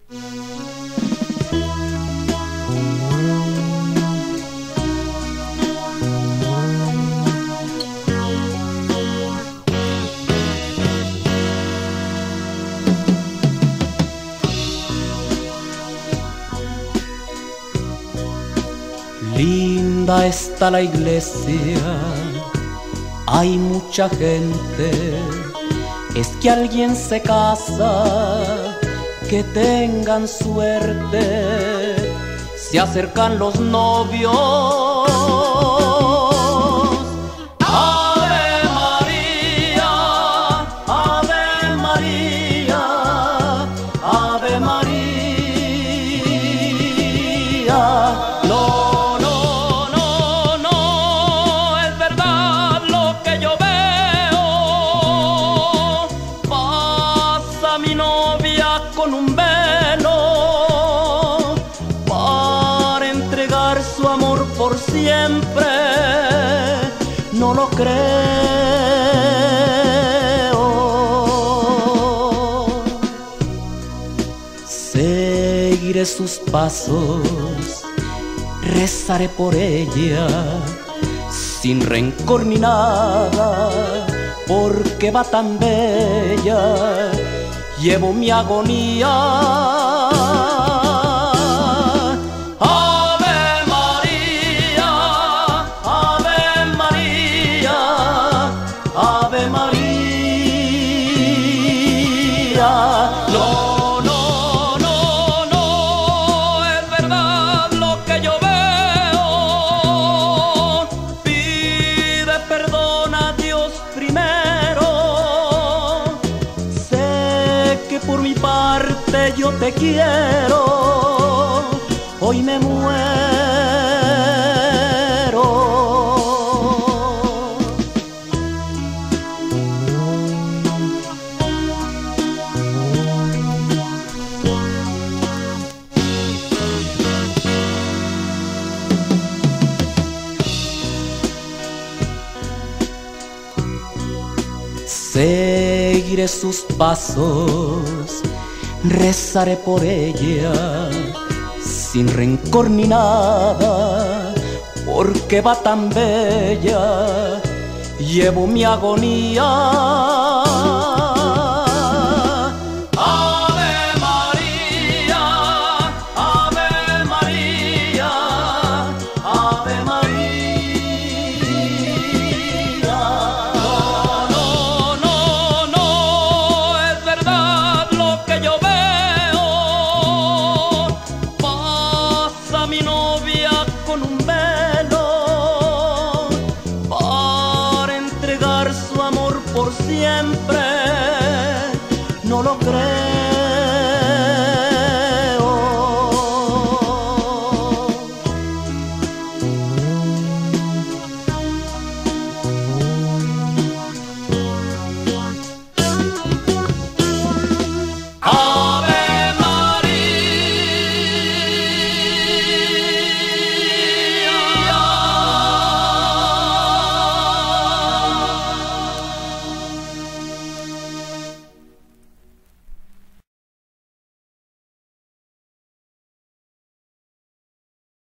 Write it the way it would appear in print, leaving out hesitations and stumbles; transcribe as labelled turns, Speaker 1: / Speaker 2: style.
Speaker 1: Linda está la iglesia, hay mucha gente. Es que alguien se casa, que tengan suerte. Se acercan los novios. Ave María, Ave María, Ave María. No, no, no, no, es verdad lo que yo veo. Pasa mi novia con un velo para entregar su amor por siempre. No lo creo. Seguiré sus pasos, rezaré por ella, sin rencor ni nada, porque va tan bella. Llevo mi agonía. Ave María, Ave María, Ave María. No, no, no, no, es verdad lo que yo veo. Pide perdón a Dios primero. Sé que por mi parte yo te quiero. Hoy me muero. Seguiré sus pasos, rezaré por ella, sin rencor ni nada, porque va tan bella. Llevo mi agonía. Ave María, Ave María, Ave María. No, no, no, es verdad lo que yo veo. Pasa mi novia con un velo para entregar su amor por siempre. No lo creo.